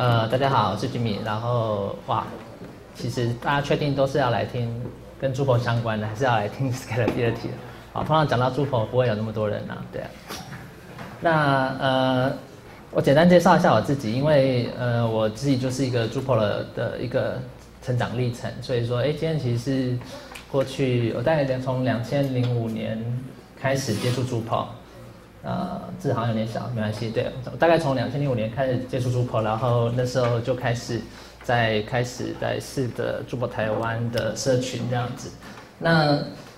大家好，我是 Jimmy。然后哇，其实大家确定都是要来听跟Drupal相关的，还是要来听 Scalability 的？好，通常讲到Drupal不会有那么多人啊，对啊。那我简单介绍一下我自己，因为我自己就是一个Drupal的一个成长历程，所以说今天其实是过去我大概从2005年开始接触Drupal。字好像有点小，没关系。对，大概从2005年开始接触Drupal，然后那时候就开始在试的Drupal台湾的社群这样子。那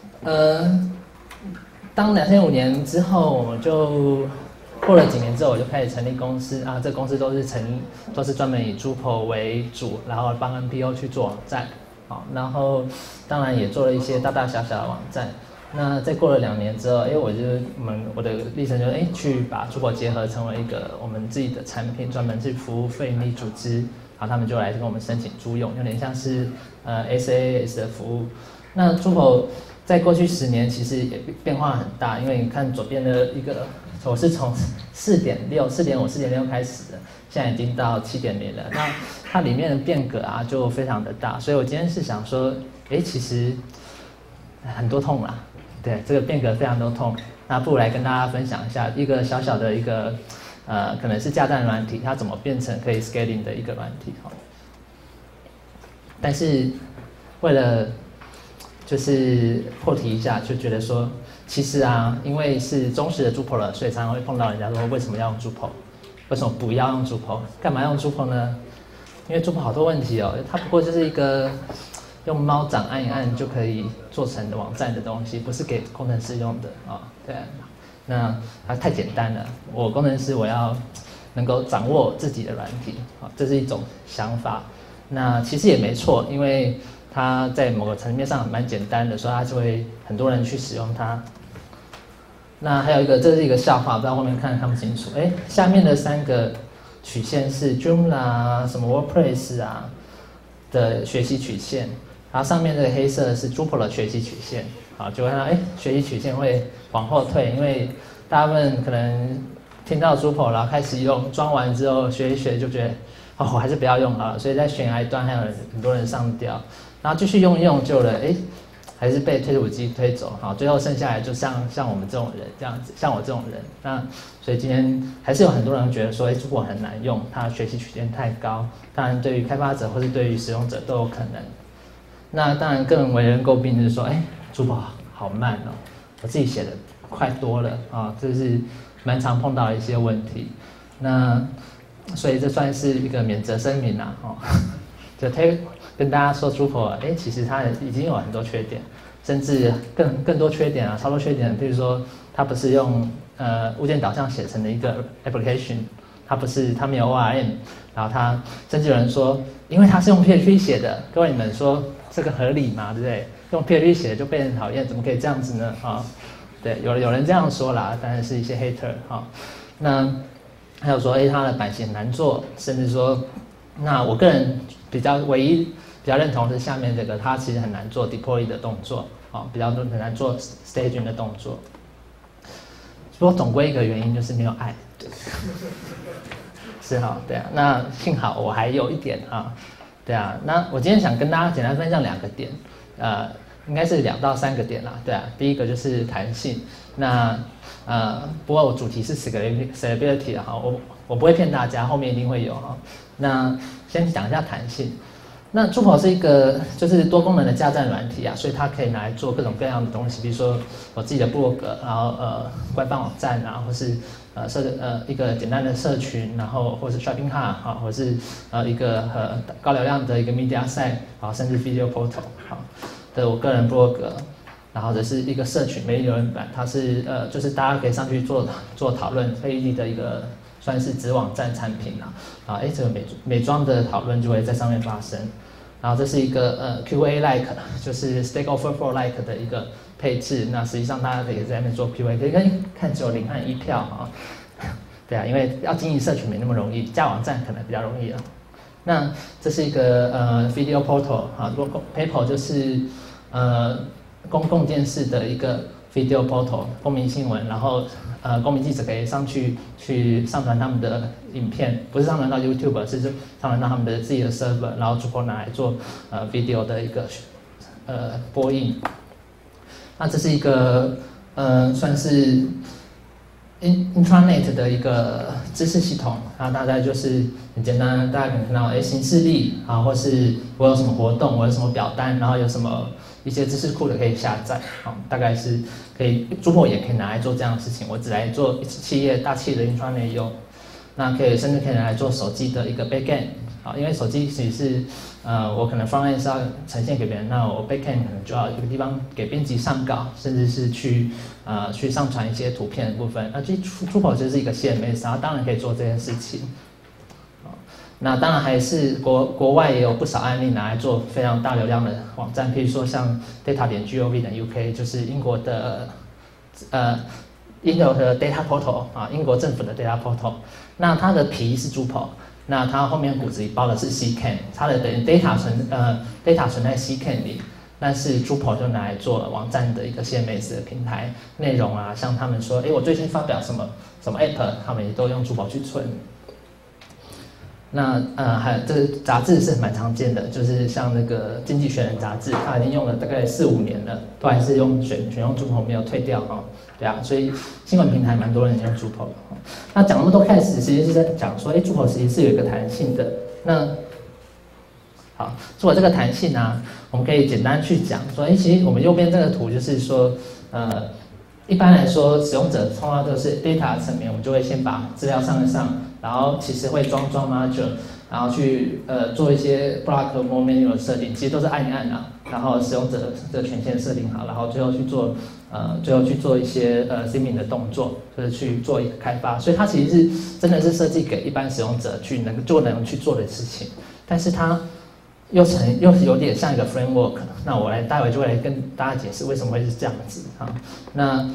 当2005年之后，我们就过了几年之后，我就开始成立公司啊。这公司都是专门以Drupal为主，然后帮 NPO 去做网站。好，然后当然也做了一些大大小小的网站。那在过了2年之后，我的历程就是去把Drupal结合成为一个我们自己的产品，专门去服务非营利组织，然后他们就来跟我们申请租用，有点像是SaaS 的服务。那Drupal在过去10年其实也变化很大，因为你看左边的一个，我是从4.6、4.5、4.6开始的，现在已经到7.0了。那它里面的变革啊就非常的大，所以我今天是想说，其实很多痛啦。对，这个变革非常多痛，那不如来跟大家分享一下一个小小的一个可能是架站软体，它怎么变成可以 scaling 的一个软体哈。但是为了就是破题一下，就觉得说，其实啊，因为是忠实的Drupal了，所以常常会碰到人家说为什么要用Drupal，为什么不要用Drupal，干嘛用Drupal呢？因为Drupal好多问题哦，它不过就是一个用猫掌按一按就可以做成的网站的东西，不是给工程师用的啊。对，那它太简单了。我工程师我要能够掌握自己的软体啊，这是一种想法。那其实也没错，因为它在某个层面上蛮简单的，所以它就会很多人去使用它。那还有一个，这是一个笑话，不知道后面看不清楚。下面的3个曲线是 Joomla 什么 WordPress 啊的学习曲线。然后上面这个黑色是Drupal的学习曲线，好，就会看到学习曲线会往后退，因为大部分可能听到Drupal，然后开始用，装完之后学一学就觉得我还是不要用好了，所以在悬崖端还有很多人上吊，然后继续用一用久了，还是被推土机推走，好，最后剩下来就像我们这种人这样子，像我这种人，那所以今天还是有很多人觉得说Drupal很难用，它的学习曲线太高，当然对于开发者或是对于使用者都有可能。那当然更为人诟病就是说，Drupal好慢哦，我自己写的快多了啊，这是蛮常碰到的一些问题。那所以这算是一个免责声明啦，就跟大家说Drupal，其实它已经有很多缺点，甚至更多缺点啊，超多缺点。比如说，它不是用物件导向写成的一个 application， 它没有 ORM， 然后它甚至有人说，因为它是用 PHP 写的，各位你们说这个合理吗？对不对？用 PHP 写的就被人讨厌，怎么可以这样子呢？对，有人这样说啦，当然是一些 hater 那还有说，它的版型很难做，甚至说，那我个人唯一比较认同是下面这个，它其实很难做 deploy 的动作，比较很难做 staging 的动作。不过总归一个原因就是没有爱，对，是对啊。那幸好我还有一点对啊。那我今天想跟大家简单分享2个点，应该是2到3个点啦，对啊。第一个就是弹性，那不过我主题是 scalability 我不会骗大家，后面一定会有那先讲一下弹性。那Drupal是一个就是多功能的架站软体啊，所以它可以拿来做各种各样的东西，比如说我自己的部落格，然后官方网站啊，或是一个简单的社群，然后或是 shopping cart 或是一个高流量的一个 media site，甚至 video portal 的我个人部落格，然后这是一个社群媒体留言板，它是就是大家可以上去做讨论会议的一个算是子网站产品这个美妆的讨论就会在上面发生。然后这是一个QA like， 就是 Stack Overflow like 的一个配置。那实际上大家可以在那边做 QA， 可以看只有0和1票对啊，因为要经营社群没那么容易，架网站可能比较容易那这是一个video portal PayPal 就是公共电视的一个 video portal 公民新闻，然后公民记者可以上去上传他们的影片，不是上传到 YouTube， 是上传到他们的自己的 server， 然后主播拿来做video 的一个播映。那这是一个算是 intranet 的一个知识系统，然后大概就是很简单，大家可能看到行事历啊，或是我有什么活动，我有什么表单，然后有什么一些知识库的可以下载，大概是可以Drupal也可以拿来做这样的事情。我只来做大企业的 intranet 用，那甚至可以拿来做手机的一个 backend。因为手机其实是我可能 frontend 是要呈现给别人，那我 backend 可能就要有个地方给编辑上稿，甚至是去上传一些图片的部分。那这 Drupal 就是一个 CMS， 然后当然可以做这件事情。那当然还是国外也有不少案例拿来做非常大流量的网站，譬如说像 data.gov.uk， 就是英国的data portal 英国政府的 data portal。那它的皮是 Drupal。那它后面骨子里包的是 CCAN， 它的等于 data 存在 CCAN 里，但是 Drupal 就拿来做网站的一个 CMS 的平台内容啊，像他们说，我最近发表什么 app， 他们也都用 Drupal 去存。那还有这个杂志是蛮常见的，就是像那个《经济学人》杂志，它已经用了大概4-5年了，都还是选用 Drupal 没有退掉对啊，所以新闻平台蛮多人用 Drupal 的。那讲那么多开始，其实是在讲说，Drupal 其实是有一个弹性的。那好，做这个弹性啊，我们可以简单去讲说，其实我们右边这个图就是说，一般来说，使用者通常都是 data 层面，我们就会先把资料上，然后其实会装 module， 然后去做一些 block more menu 的设定，其实都是按一按啊，然后使用者的权限设定好，然后最后去做一些theming 的动作，就是去做一个开发，所以它其实是真的是设计给一般使用者能去做的事情，但是它又有点像一个 framework。那我待会就会来跟大家解释为什么会是这样子啊。那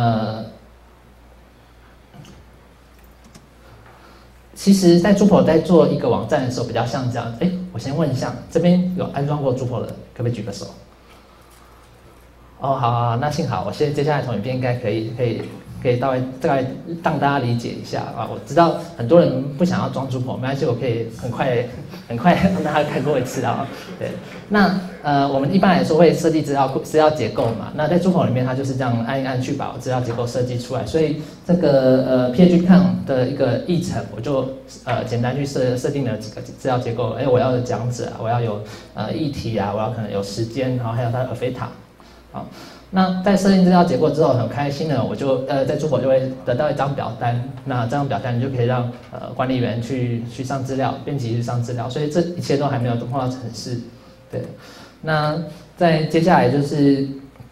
其实，在 Drupal 在做一个网站的时候，比较像这样。我先问一下，这边有安装过 Drupal 的，可不可以举个手？好，那幸好，我接下来从影片应该可以大概让大家理解一下啊。我知道很多人不想要装 Drupal， 没关系，我可以很快让大家看过一次啊。对，那我们一般来说会设计资料结构嘛。那在 Drupal 里面，它就是这样按一按去把资料结构设计出来。所以这个PageCount 的一个议程，我就简单去设定了几个资料结构。我要有讲者，我要有议题啊，我要可能有时间，然后还有它的 Alpha。好，那在设定资料结构之后，很开心的，我就在Drupal就会得到一张表单。那这张表单就可以让管理员去上资料，编辑去上资料。所以这一切都还没有碰到程式。对，那在接下来就是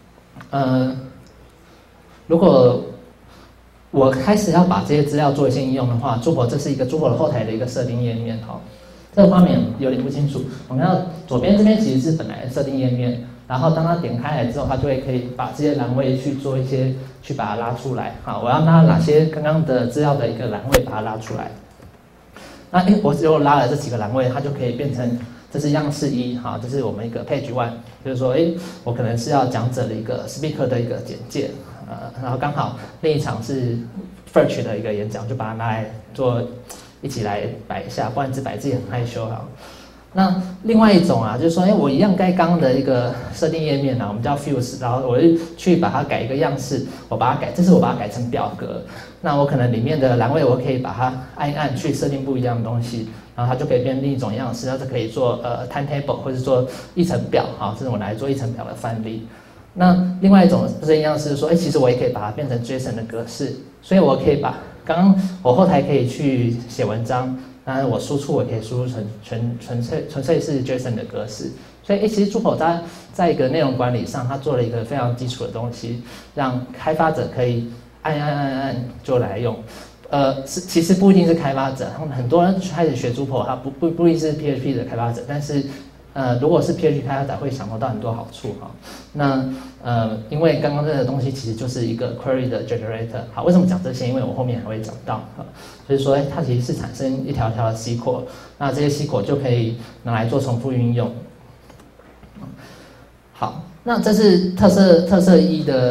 如果我开始要把这些资料做一些应用的话，Drupal这是一个Drupal后台的一个设定页面。这个画面有点不清楚。我们看到左边这边其实是本来的设定页面。然后当它点开来之后，它就会可以把这些栏位去做一些，去把它拉出来。好，我要拉哪些刚刚的资料的一个栏位，把它拉出来。那我只有拉了这几个栏位，它就可以变成这是样式1，好，这是我们一个 page 1，就是说，我可能是要讲者的一个 speaker 的一个简介，然后刚好另一场是 Ferch 的一个演讲，就把它拿来做一起来摆一下，不然只摆自己很害羞哈。那另外一种啊，就是说，我一样该刚刚的一个设定页面啊，我们叫 Fuse， 然后我就去把它改一个样式，这次我把它改成表格。那我可能里面的栏位，我可以把它按一按去设定不一样的东西，然后它就可以变另一种样式，它是可以做timetable 或者做议程表，好，这是我来做议程表的范例。那另外一种设定样式说，其实我也可以把它变成 JSON 的格式，所以我可以把刚刚我后台可以去写文章。当然，我输出我可以输入成纯粹是 JSON 的格式，所以其实 Drupal 它在一个内容管理上，它做了一个非常基础的东西，让开发者可以按就来用。其实不一定是开发者，很多人开始学 Drupal， 他不一定是 PHP 的开发者，但是如果是 PHP 开发者会享受到很多好处哈。那因为刚刚这个东西其实就是一个 query 的 generator。好，为什么讲这些？因为我后面还会讲到就是说它其实是产生一条条的 SQL， 那这些 SQL 就可以拿来做重复运用。好，那这是特色1的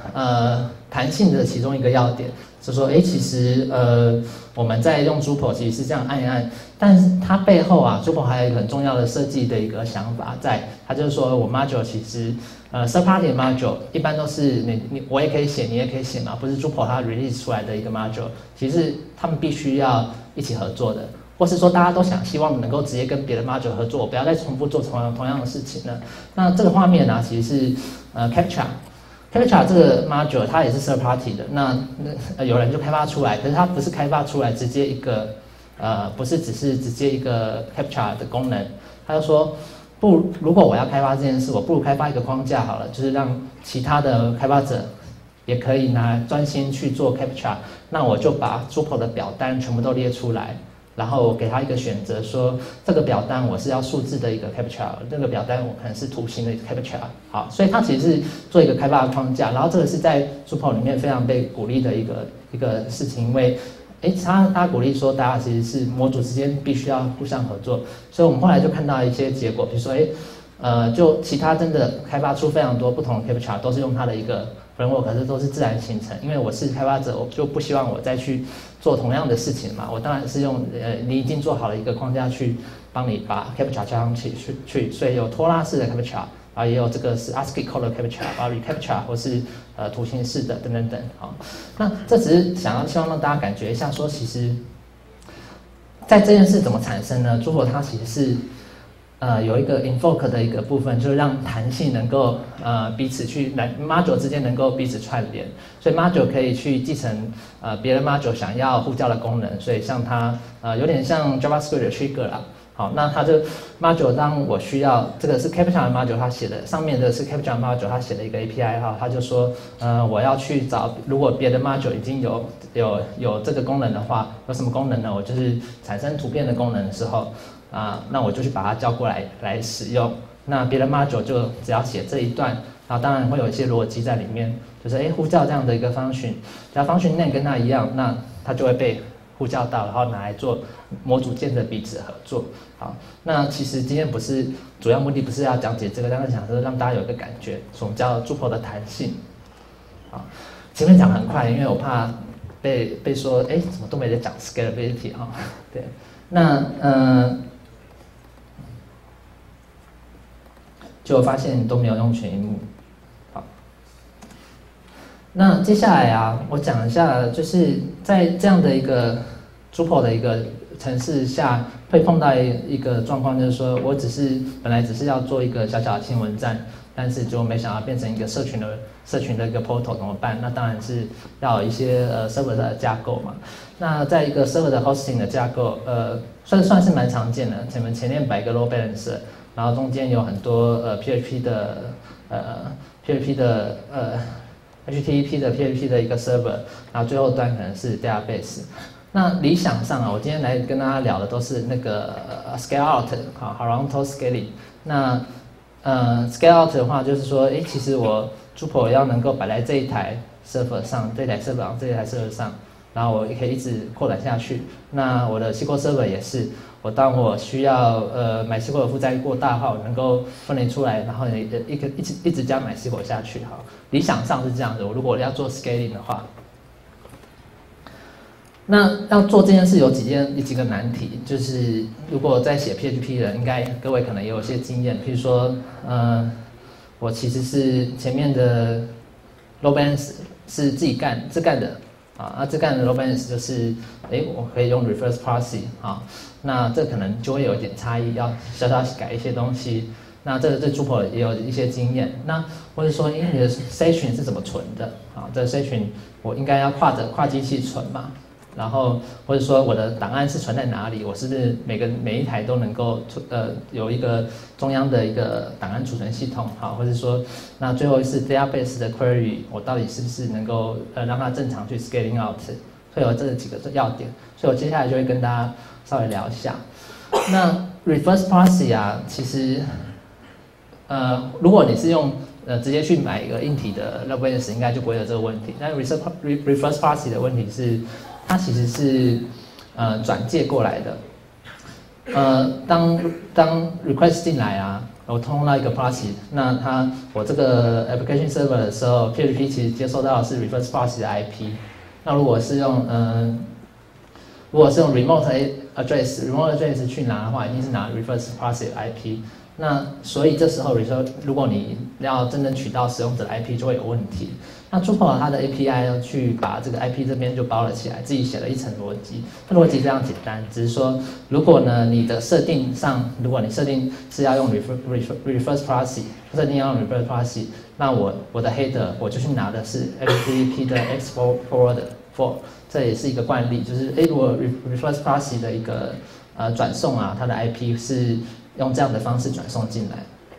弹性的其中一个要点，就说其实我们在用 Drupal 其实是这样按一按，但是它背后啊 Drupal 还有一个很重要的设计的一个想法在，它就是说我 module 其实third party module 一般都是我也可以写，你也可以写嘛，不是 Drupal 它 release 出来的一个 module， 其实他们必须要一起合作的。或是说大家都希望能够直接跟别的 module 合作，不要再重复做同样的事情了。那这个画面呢，其实是Captcha 这个 module 它也是 third party 的。那有人就开发出来，可是它不是开发出来直接一个不是只是直接一个 Captcha 的功能，他就说如果我要开发这件事，我不如开发一个框架好了，就是让其他的开发者也可以专心去做 Captcha。那我就把 Drupal 的表单全部都列出来。然后给他一个选择，说这个表单我是要数字的一个 Captcha， 这个表单我可能是图形的 Captcha。好，所以它其实是做一个开发的框架，然后这个是在 Drupal 里面非常被鼓励的一个事情，因为他鼓励说大家其实是模组之间必须要互相合作，所以我们后来就看到一些结果，比如说就其他真的开发出非常多不同的 Captcha， 都是用它的一个 framework， 可是都是自然形成，因为我是开发者，我就不希望我再去做同样的事情嘛，我当然是用你已经做好了一个框架去帮你把 Captcha 加上去，所以有拖拉式的 Captcha， 然后也有这个是 ASCII code 的 Captcha， 然后 reCaptcha 或是图形式的等等等。好，那这只是希望让大家感觉一下，说其实，在这件事怎么产生呢？Drupal它其实是有一个 invoke 的一个部分，就是让弹性能够彼此module 之间能够彼此串联，所以 module 可以去继承别的 module 想要呼叫的功能，所以像它有点像 JavaScript 的 trigger 啦。好，那它就 module 当我需要这个是 Captcha 的 module 它写的，上面的是 Captcha module 它写的一个 API 哈，它就说我要去找如果别的 module 已经有这个功能的话，有什么功能呢？我就是产生图片的功能的时候。那我就去把它叫过来使用。那别的 module 就只要写这一段，然后当然会有一些逻辑在里面，就是呼叫这样的一个function，只要 function name 跟它一样，那它就会被呼叫到，然后拿来做模组间的彼此合作。好，那其实今天主要目的不是要讲解这个，但是想说让大家有一个感觉，什么叫 Drupal 的弹性。好，前面讲很快，因为我怕被说怎么都没在讲 scalability 哈。对，那就发现都没有用全萤幕。好，那接下来啊，我讲一下，就是在这样的一个 Drupal 的一个程式下，会碰到一个状况，就是说我本来只是要做一个小小的新闻站，但是就没想到变成一个社群的一个 portal 怎么办？那当然是要有一些server 的架构嘛。那在一个 server 的 hosting 的架构，算是蛮常见的，前面摆一个 load balancer。然后中间有很多PHP 的 HTTP 的 PHP 的一个 server， 然后最后端可能是 database。那理想上啊，我今天来跟大家聊的都是那个scale out horizontal scaling。那scale out 的话，就是说，其实我 Drupal 要能够摆在这一台 server 上，这台 server 上，然后我也可以一直扩展下去。那我的 SQL server 也是。当我需要MySQL 的负载过大的话，我能够分离出来，然后一直加MySQL 下去。好，理想上是这样的。如果要做 scaling 的话，那要做这件事有几个难题，就是如果在写 PHP 的，应该各位可能也有些经验。譬如说，我其实是前面的 load balance 是自干的。自干的 load balance 就是，我可以用 reverse parsing 啊，那这可能就会有一点差异，要小小改一些东西。那这 Drupal 也有一些经验。那或者说，你的 session 是怎么存的？这 session 我应该要跨机器存嘛？然后或者说我的档案是存在哪里？我是不是每一台都能够有一个中央的一个档案储存系统？好，或者说那最后是 database 的 query， 我到底是不是能够让它正常去 scaling out？ 会有这几个要点，所以我接下来就会跟大家稍微聊一下。那 reverse parsing 啊，其实如果你是用直接去买一个硬体的 load balance， 应该就不会有这个问题。但 reverse parsing 的问题是，它其实是转介过来的。当 request 进来啊， 我通到一个 proxy， 那我这个 application server 的时候 ，PHP 其实接收到的是 reverse proxy 的 IP。那如果是用remote address 去拿的话，一定是拿 reverse proxy 的 IP。那所以这时候如果你要真正取到使用者的 IP 就会有问题。那 Drupal 它的 API 要去把这个 IP 这边就包了起来，自己写了一层逻辑。这逻辑非常简单，只是说如果呢你的设定上，如果你设定是要用 reverse proxy， 设定要用 reverse proxy， 那我的 header 我就去拿的是 HTTP 的 export forward for， 这也是一个惯例，就是如果 reverse proxy 的一个转送啊，它的 IP 是用这样的方式转送进来。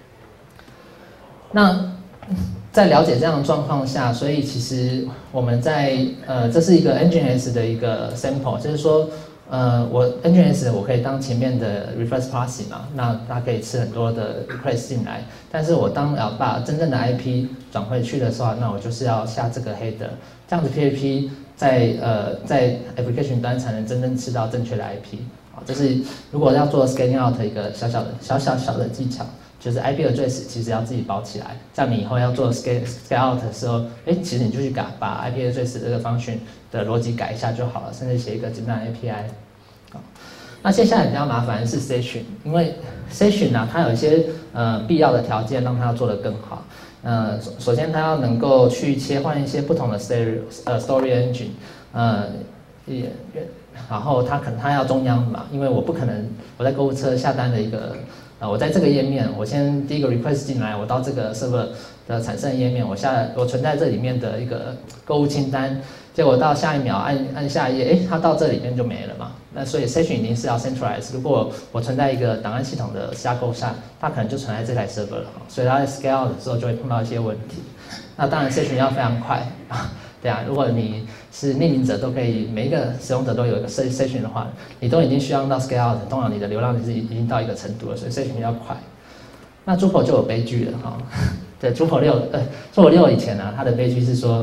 那在了解这样的状况下，所以其实我们在这是一个 Nginx 的一个 sample， 就是说我 Nginx 我可以当前面的 reverse proxy 嘛，那它可以吃很多的 request 进来，但是我当要把真正的 IP 转回去的时候，那我就是要下这个 header， 这样子 PHP 在 application 端才能真正吃到正确的 IP。这是如果要做 scaling out 一个小小的技巧，就是 IP address 其实要自己包起来，这样你以后要做 scale out 的时候，其实你就去把 IP address 这个 function 的逻辑改一下就好了，甚至写一个简单的 API。那接下来比较麻烦的是 session， 因为 session 啊，它有一些必要的条件让它做得更好。首先它要能够去切换一些不同的 story engine， 然后它要中央嘛，因为我不可能我在购物车下单的一个我在这个页面，我先第一个 request 进来，我到这个 server 的产生页面，我存在这里面的一个购物清单，结果到下一秒按下一页，它到这里面就没了嘛。那所以 session 一定是要 centralize， 如果我存在一个档案系统的架构下，它可能就存在这台 server 了，所以它在 scale 的时候就会碰到一些问题。那当然 session 要非常快对啊，如果你是匿名者都可以，每一个使用者都有一个 session 的话，你都已经需要用到 scale out， 通常你的流量是已经到一个程度了，所以 session 要快。那 Drupal 就有悲剧了哈，对 Drupal 6以前呢，它的悲剧是说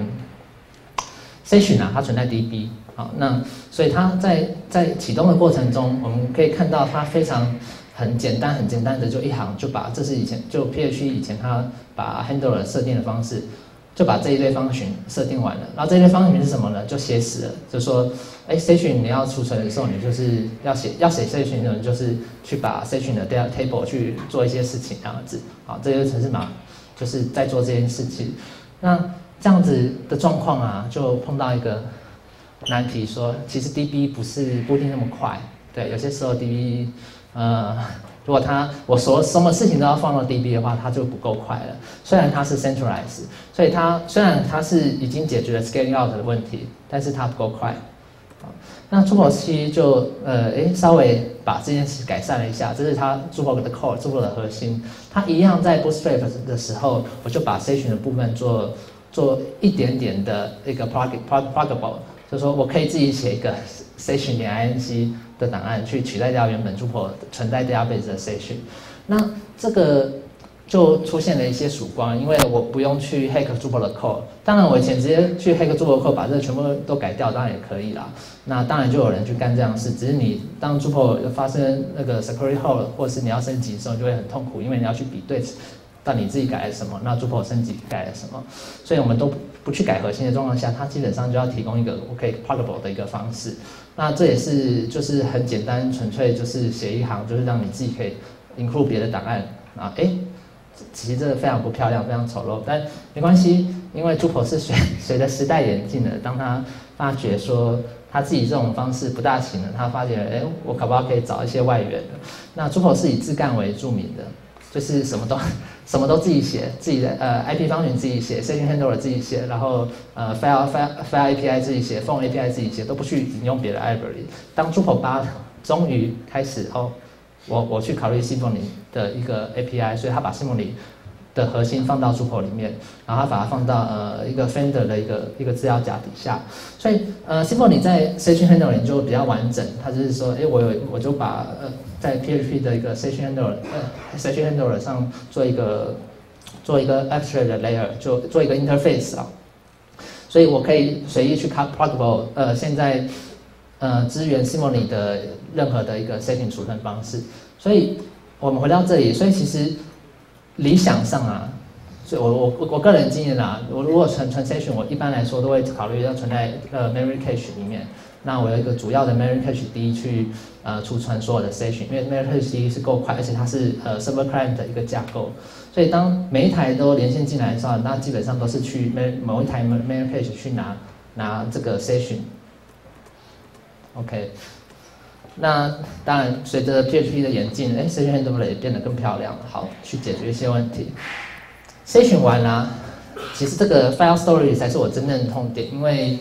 session 啊，它存在 DB， 好，那所以它在启动的过程中，我们可以看到它非常很简单的就一行就把这是以前就 PHP 以前它把 handler 设定的方式。就把这一堆方群设定完了，然后这一堆方群是什么呢？就写死了，就说，session 你要储存的时候，你就是要写 session 的，就是去把 session 的 data table 去做一些事情这样子，好，这些程式码就是在做这件事情。那这样子的状况啊，就碰到一个难题说，其实 DB 不一定那么快，对，有些时候 DB 如果我什么事情都要放到 DB 的话，它就不够快了。虽然它是 centralized， 所以虽然它是已经解决了 scaling out 的问题，但是它不够快。那 Drupal 7就稍微把这件事改善了一下，这是它 Drupal 的 core，Drupal 的核心。它一样在 Bootstrap 的时候，我就把 session 的部分做一点点的一个 pluggable， 就是说我可以自己写一个 session.ing 的档案去取代掉原本 Drupal 存在 database 的 session。那这个就出现了一些曙光，因为我不用去 hack Drupal 的 code。当然，我以前直接去 hack Drupal 的 code， 把这个全部都改掉，当然也可以啦。那当然就有人去干这样的事，只是你当 Drupal 发生那个 security hole， 或是你要升级的时候，就会很痛苦，因为你要去比对到你自己改了什么，那 Drupal 升级改了什么。所以我们都不去改核心的状况下，它基本上就要提供一个我可以 pluggable 的一个方式。那这也是就是很简单，纯粹就是写一行，就是让你自己可以 include 别的档案啊，其实这个非常不漂亮，非常丑陋，但没关系，因为 Drupal 是随着时代演进的。当他发觉说他自己这种方式不大行了，他发觉我搞不好可以找一些外援的。那 Drupal 是以自干为著名的，就是什么都自己写，自己的IP 方群自己写 ，session handler 自己写，然后file API 自己写 ，phone API 自己写，都不去引用别的 library。当 Drupal 8终于开始我去考虑 Symfony 的一个 API， 所以他把 Symfony 的核心放到 Drupal 里面，然后他把它放到一个 Fender 的一个资料夹底下，所以Symfony 在 Session Handling 就比较完整，它就是说，我就把在 PHP 的一个 Session Handler 上做一个 abstract 的 layer， 就做一个 interface 啊，所以我可以随意去 pluggable 现在支援 Symfony 的任何的一个 setting 储存方式，所以我们回到这里，所以其实理想上啊，所以我个人经验啦，我如果存 session， 我一般来说都会考虑要存在memory cache 里面。那我有一个主要的 memory cache D 去储存所有的 session， 因为 memory cache D 是够快，而且它是server client 的一个架构，所以当每一台都连线进来的时候，那基本上都是去某一台 memory cache 去拿这个 session。OK， 那当然随着 PHP 的演进，session handler 也变得更漂亮，好去解决一些问题。session 完啦，其实这个 file storage 才是我真正的痛点，因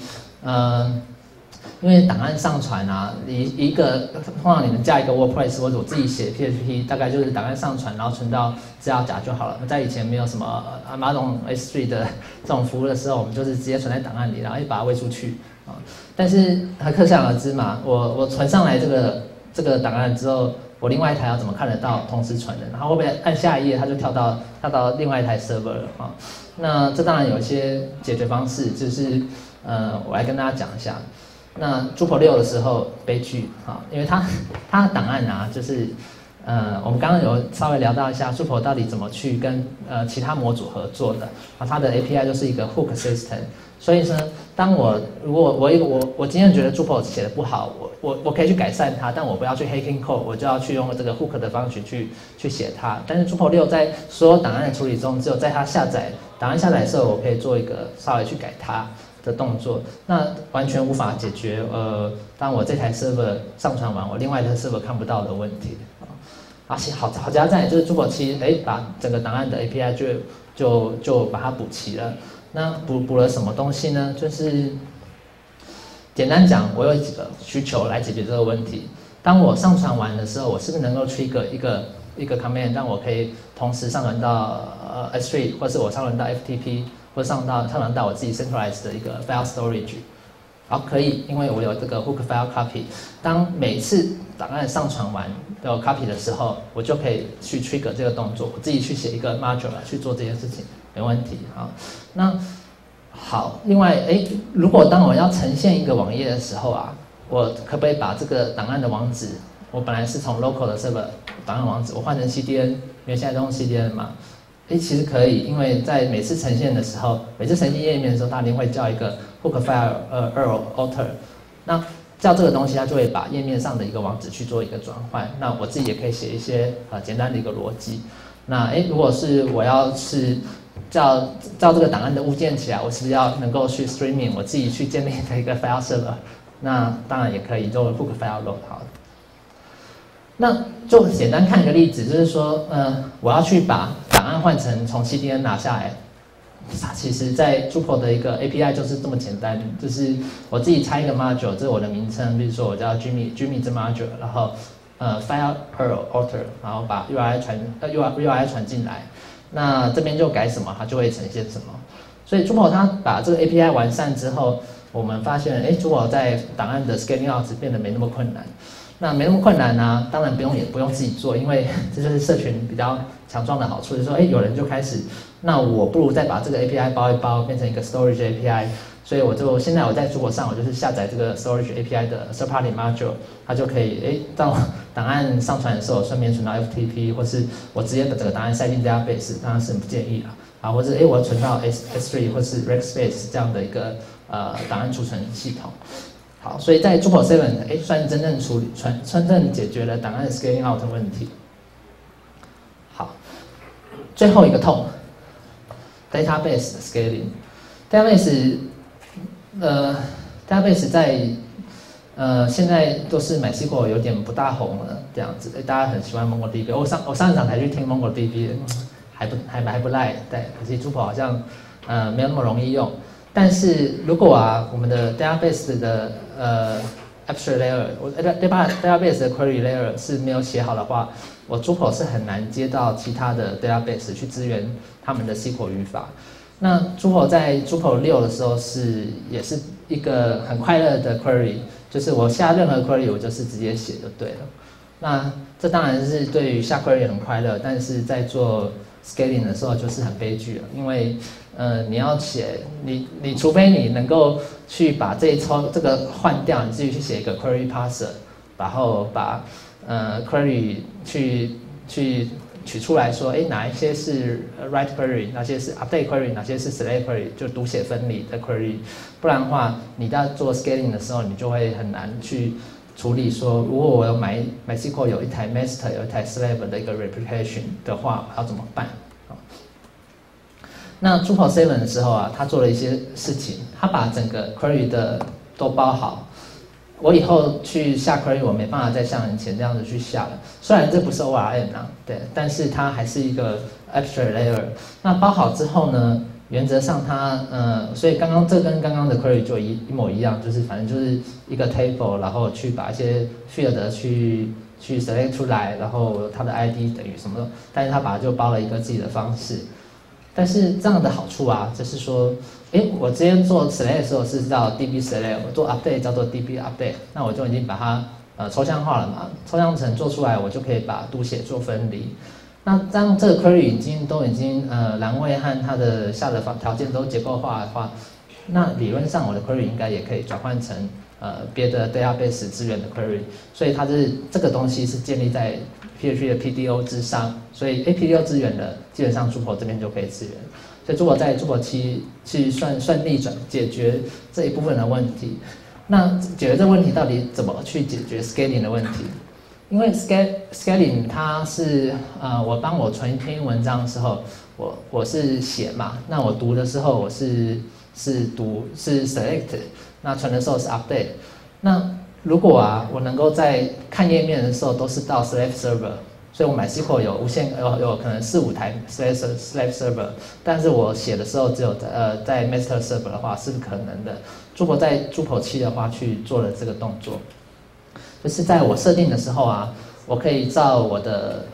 为档案上传啊，一个通常你们加一个 WordPress 或者我自己写 PHP， 大概就是档案上传，然后存到资料夹就好了。在以前没有什么 Amazon S3 的这种服务的时候，我们就是直接存在档案里，然后把它喂出去啊。但是可想而知嘛，我存上来这个档案之后，我另外一台要怎么看得到同时存的？然后会不会按下一页它就跳到另外一台 server 了啊？那这当然有一些解决方式，就是我来跟大家讲一下。那 Drupal 6的时候悲剧啊，因为它的档案啊，就是我们刚刚有稍微聊到一下 Drupal 到底怎么去跟其他模组合作的啊，它的 API 就是一个 hook system， 所以呢，如果我今天觉得 Drupal 写的不好，我可以去改善它，但我不要去 hacking code， 我就要去用这个 hook 的方式去写它。但是 Drupal 6在所有档案的处理中，只有在它档案下载的时候，我可以做一个稍微去改它的动作，那完全无法解决当我这台 server 上传完，我另外一台 server 看不到的问题啊。好加在就是Drupal 7，把整个档案的 API 就把它补齐了。那补了什么东西呢？就是简单讲，我有几个需求来解决这个问题。当我上传完的时候，我是不是能够trigger一个 command， 让我可以同时上传到S3， 或是我上传到 FTP。或者上传到我自己 centralized 的一个 file storage， 好，可以，因为我有这个 hook file copy， 当每次档案上传完有 copy 的时候，我就可以去 trigger 这个动作，我自己去写一个 module 去做这件事情，没问题。好，那好，另外，如果当我要呈现一个网页的时候啊，我可不可以把这个档案的网址，我本来是从 local 的 server 档案网址，我换成 CDN， 因为现在都用 CDN 嘛。其实可以，因为在每次呈现的时候，每次呈现页面的时候，它一定会叫一个 hook file alter， 那叫这个东西，它就会把页面上的一个网址去做一个转换。那我自己也可以写一些简单的一个逻辑。那如果是我要是叫这个档案的物件起来，我是不是要能够去 streaming 我自己去建立的一个 file server？ 那当然也可以做 hook file load 好。那就简单看一个例子，就是说，我要去把档案换成从 CDN 拿下来，其实在 Drupal 的一个 API 就是这么简单，就是我自己拆一个 module， 这是我的名称，比如说我叫 Jimmy 这 module， 然后file alter， 然后把 URI 传进来，那这边就改什么，它就会呈现什么。所以 Drupal 它把这个 API 完善之后，我们发现，Drupal 在档案的 scaling out 变得没那么困难。那没那么困难啊，当然也不用自己做，因为这就是社群比较强壮的好处，就是说，有人就开始，那我不如再把这个 API 包一包，变成一个 storage API， 所以现在我在Drupal上，我就是下载这个 storage API 的 third party module， 它就可以，到档案上传的时候，顺便存到 FTP， 或是我直接把整个档案塞进 database， 当然是不建议啦，啊，或者我存到 S3 或是 Rackspace 这样的一个档案储存系统。好，所以在 Drupal 7，算是真正解决了档案 scaling out 的问题。好，最后一个痛 ，database scaling。database 在现在都是 MySQL 有点不大红了这样子，大家很喜欢 MongoDB。我上一场才去听 MongoDB， 还不赖，对，可惜 Drupal 好像没有那么容易用。但是如果我们的 database 的abstract layer， database 的 query layer 是没有写好的话，我 Drupal 是很难接到其他的 database 去支援他们的 SQL 语法。那 Drupal 在 Drupal 6的时候也是一个很快乐的 query， 就是我下任何 query 我就是直接写就对了。那这当然是对于下 query 很快乐，但是在做 scaling 的时候就是很悲剧了，因为你要写你除非你能够去把这个换掉，你自己去写一个 query parser， 然后把query 去取出来说，哪一些是write query， 哪些是 update query， 哪些是 select query， 就读写分离的 query。不然的话，你在做 scaling 的时候，你就会很难去处理说，如果我有MySQL 有一台 master 有一台 slave 的一个 replication 的话，我要怎么办？那 Drupal 7的时候啊，他做了一些事情，他把整个 query 的都包好。我以后去下 query， 我没办法再像以前这样子去下了。虽然这不是 ORM 啦，对，但是它还是一个 abstract layer。那包好之后呢，原则上它所以这跟刚刚的 query 就一模一样，就是反正就是一个 table， 然后去把一些 field 去 select 出来，然后它的 ID 等于什么，但是它把它就包了一个自己的方式。但是这样的好处啊，就是说，我之前做 select 的时候是叫 DB select， 我做 update 叫做 DB update， 那我就已经把它抽象化了嘛，抽象成做出来，我就可以把读写做分离。那当这个 query 都已经栏位和它的下的条件都结构化的话，那理论上我的 query 应该也可以转换成别的 database 资源的 query， 所以它这个东西是建立在 PHP 的 PDO 之上，所以PDO 支援的基本上 Drupal 这边就可以支援，所以Drupal在 Drupal 7去顺利解决这一部分的问题。那解决这个问题到底怎么去解决 scaling 的问题？因为 scaling 它是我当我存一篇文章的时候，我是写嘛，那我读的时候我是 select， 那存的时候是 update。那如果我能够在看页面的时候都是到 Slave Server， 所以我MySQL有可能4-5台 Slave Server， 但是我写的时候只有在 Master Server 的话是不可能的。Drupal 在 Drupal 7的话去做了这个动作，就是在我设定的时候啊，我可以照我的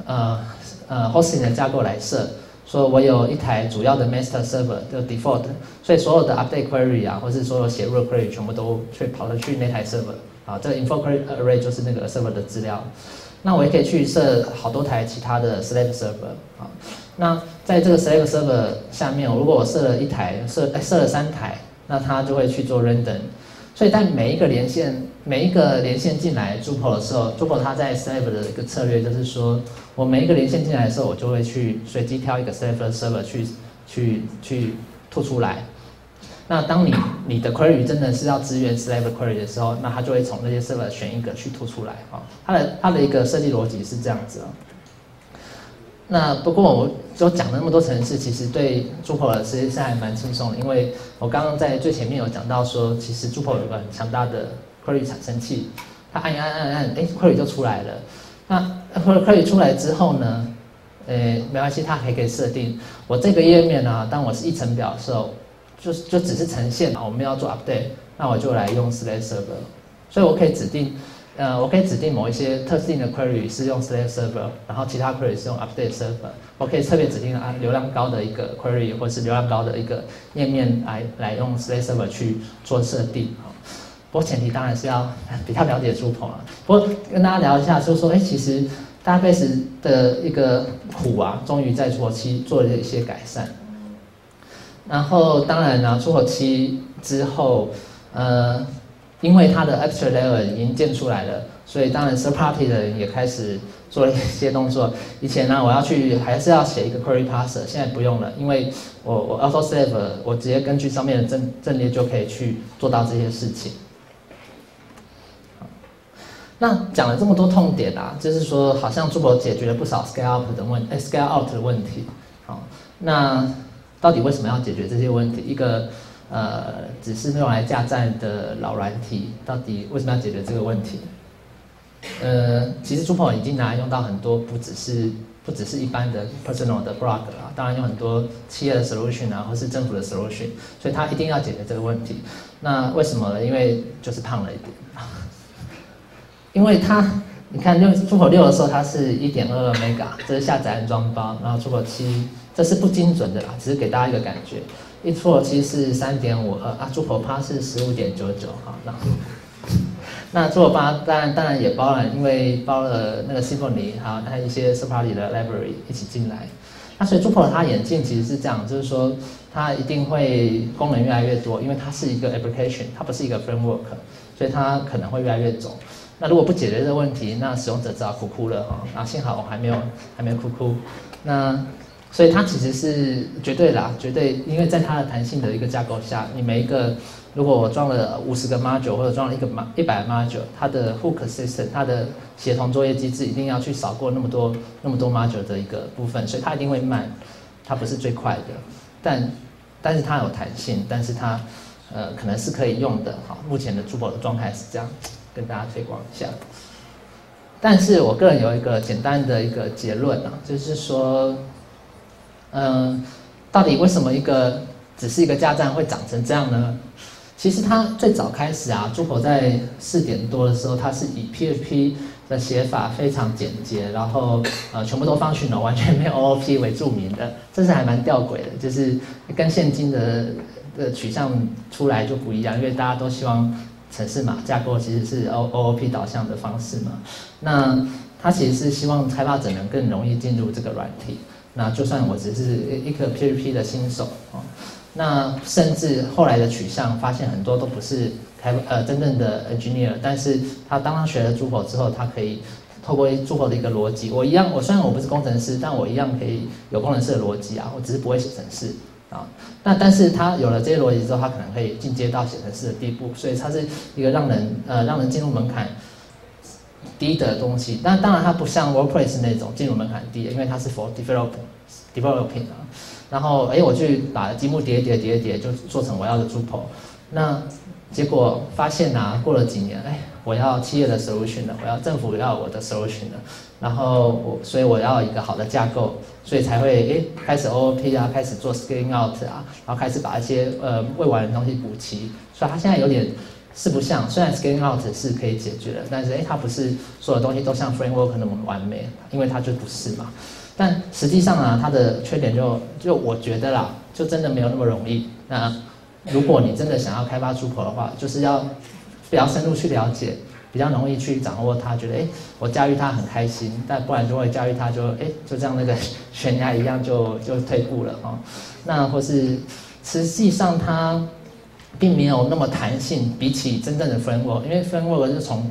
hosting 的架构来设。说我有一台主要的 master server 就 default， 所以所有的 update query 啊，或是所有写入的 query 全部都跑了去那台 server 啊，这个 info query array 就是那个 server 的资料。那我也可以去设好多台其他的 slave server 啊。那在这个 slave server 下面，如果我设了一台，设了3台，那它就会去做 random。所以在每一个连线进来 Drupal 的时候 ，Drupal 它在 slave 的一个策略就是说，我每一个连线进来的时候，我就会去随机挑一个 slave server 去吐出来。那当你的 query 真的是要支援 slave query 的时候，那它就会从那些 server 选一个去吐出来啊。它的一个设计逻辑是这样子啊。那不过我就讲了那么多程式，其实对 Drupal 的实际上还蛮轻松的，因为我刚刚在最前面有讲到说，其实 Drupal 有个很强大的 query 产生器，它按，query 就出来了。那 query 出来之后呢，没关系，它还可以设定我这个页面啊，当我是议程表的时候，就只是呈现嘛，我们要做 update， 那我就来用 Slave Server， 所以我可以指定某一些特定的 query 是用 Slave Server， 然后其他 query 是用 Update Server。我可以特别指定流量高的一个 query， 或是流量高的一个页面来用 Slave Server 去做设定。不过前提当然是要比较了解 Drupal 啊。不过跟大家聊一下，就是说，其实 Database 的一个苦啊，终于在 Drupal 7做了一些改善。然后当然呢，Drupal 7之后，因为它的 abstract layer 已经建出来了，所以当然 third party 的人也开始做了一些动作。以前呢，我还是要写一个 query parser， 现在不用了，因为我 auto save， 我直接根据上面的阵列就可以去做到这些事情。那讲了这么多痛点啊，就是说好像 Drupal 解决了不少 scale out 的问题。好，那到底为什么要解决这些问题？一个只是用来架站的老软体，到底为什么要解决这个问题？其实 Drupal 已经拿来用到很多，不只是一般的 personal 的 blog 啊，当然有很多企业的 solution 啊，或是政府的 solution， 所以它一定要解决这个问题。那为什么呢？因为就是胖了一点，因为你看Drupal 6的时候它是 1.22 mega， 这是下载安装包，然后Drupal 7这是不精准的啦，只是给大家一个感觉。Drupal 7是 3.52 Drupal 8是 15.99 好，那Drupal 8当然也包了，因为包了那个 Symfony 还有一些 third party 的 library 一起进来。那所以 Drupal 它演进其实是这样，就是说它一定会功能越来越多，因为它是一个 application， 它不是一个 framework， 所以它可能会越来越走。 那如果不解决这个问题，那使用者只好哭了哈。啊，幸好我还没哭。那所以它其实是绝对啦，绝对，因为在它的弹性的一个架构下，你每一个如果我装了50个 module 或者装了100个 module， 它的 hook system 它的协同作业机制一定要去扫过那么多 module 的一个部分，所以它一定会慢，它不是最快的，但是它有弹性，但是它可能是可以用的。好，目前的 Drupal 的状态是这样，跟大家推广一下。但是我个人有一个简单的一个结论啊，就是说，到底为什么只是一个架站会长成这样呢？其实它最早开始啊，Drupal在4点多的时候，它是以 PHP 的写法非常简洁，然后全部都functional，完全没有 OOP 为著名的，这是还蛮吊诡的，就是跟现今的取向出来就不一样，因为大家都希望程式码架构其实是 OOP 导向的方式嘛。那它其实是希望开发者能更容易进入这个软体。那就算我只是一个 PHP 的新手哦，那甚至后来的取向发现很多都不是真正的 engineer， 但是当他学了 Drupal 之后，他可以透过 Drupal 的一个逻辑，我虽然我不是工程师，但我一样可以有工程师的逻辑啊，我只是不会写程式啊。但是他有了这些逻辑之后，他可能可以进阶到写程式的地步，所以它是一个让人进入门槛低的东西。但当然它不像 WordPress 那种进入门槛低的，因为它是 for developing 啊。然后我去把积木叠就做成我要的 Drupal。那结果发现啊，过了几年，我要企业的 solution 了，我要政府要我的 solution 了。然后所以我要一个好的架构，所以才会开始 OOP 啊，开始做 scaling out 啊，然后开始把一些未完的东西补齐。所以它现在有点四不像，虽然 scaling out 是可以解决的，但是它不是所有东西都像 framework 那么完美，因为它就不是嘛。但实际上啊，它的缺点就我觉得啦，就真的没有那么容易。那如果你真的想要开发Drupal的话，就是要比较深入去了解，比较容易去掌握它，觉得我驾驭它很开心，但不然就会驾驭它就就像那个悬崖一样就退步了哦。那或是实际上它并没有那么弹性，比起真正的 framework， 因为 framework 是从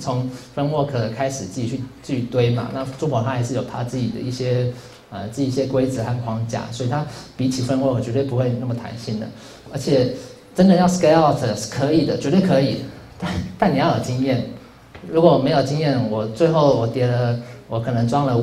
framework 开始自己去堆嘛，那Drupal它还是有它自己的一些规则和框架，所以它比起 framework 绝对不会那么弹性的。而且真的要 scale out 是可以的，绝对可以，但你要有经验。如果没有经验，最后我可能装了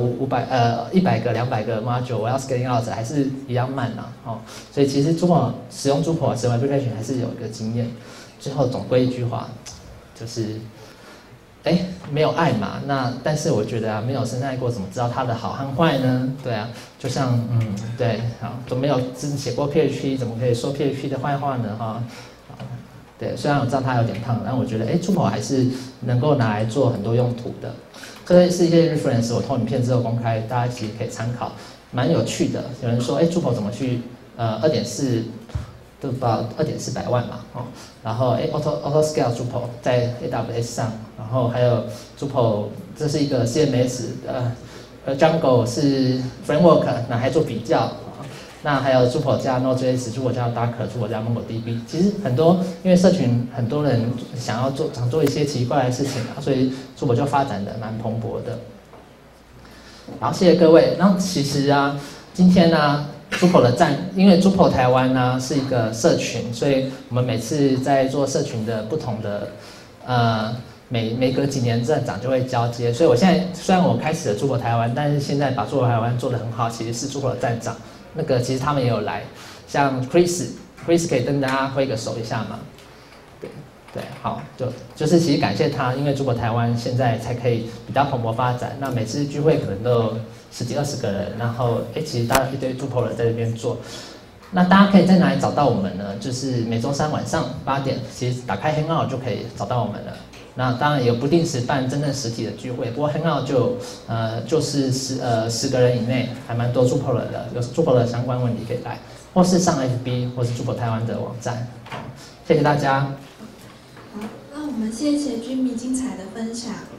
100个、200个 module， 我要 scaling out 还是一样慢啊，所以其实使用 Drupal 使用 application 还是有一个经验。最后总归一句话，就是没有爱嘛，但是我觉得啊，没有深爱过，怎么知道它的好和坏呢？对啊，就像对，好，都没有写过 PHP， 怎么可以说 PHP 的坏话呢？哈，对，虽然我知道它有点烫，但我觉得Drupal 还是能够拿来做很多用途的。这是一些 reference， 我投影片之后公开，大家其实可以参考，蛮有趣的。有人说Drupal 怎么去2.4都不到2.400万嘛，然后auto scale Drupal 在 AWS 上，然后还有 Drupal 这是一个 CMS，Django 是 framework， 那还做比较，那还有 Drupal 加 Node.js， Drupal 加 Docker， Drupal 加 MongoDB， 其实很多因为社群很多人想做一些奇怪的事情啊，所以 Drupal 就发展的蛮蓬勃的。好，谢谢各位。那其实啊，今天呢，Drupal 的因为 Drupal 台湾呢是一个社群，所以我们每次在做社群的不同的每隔几年站长就会交接，所以我现在虽然我开始了Drupal台湾，但是现在把Drupal台湾做得很好，其实是Drupal的站长。那个其实他们也有来，像 Chris 可以跟大家挥个手一下吗？对，好，就是其实感谢他，因为Drupal台湾现在才可以比较蓬勃发展。那每次聚会可能都有10几20个人，然后其实大家一堆Drupal人在这边做。那大家可以在哪里找到我们呢？就是每周3晚上8点，其实打开 Hangout 就可以找到我们了。那当然也有不定时办真正实体的聚会，不过 Hangout 就是10个人以内，还蛮多Drupal的，有Drupal的相关问题可以来，或是上 FB 或是Drupal台湾的网站。谢谢大家。 好，那我们谢谢Jimmy精彩的分享。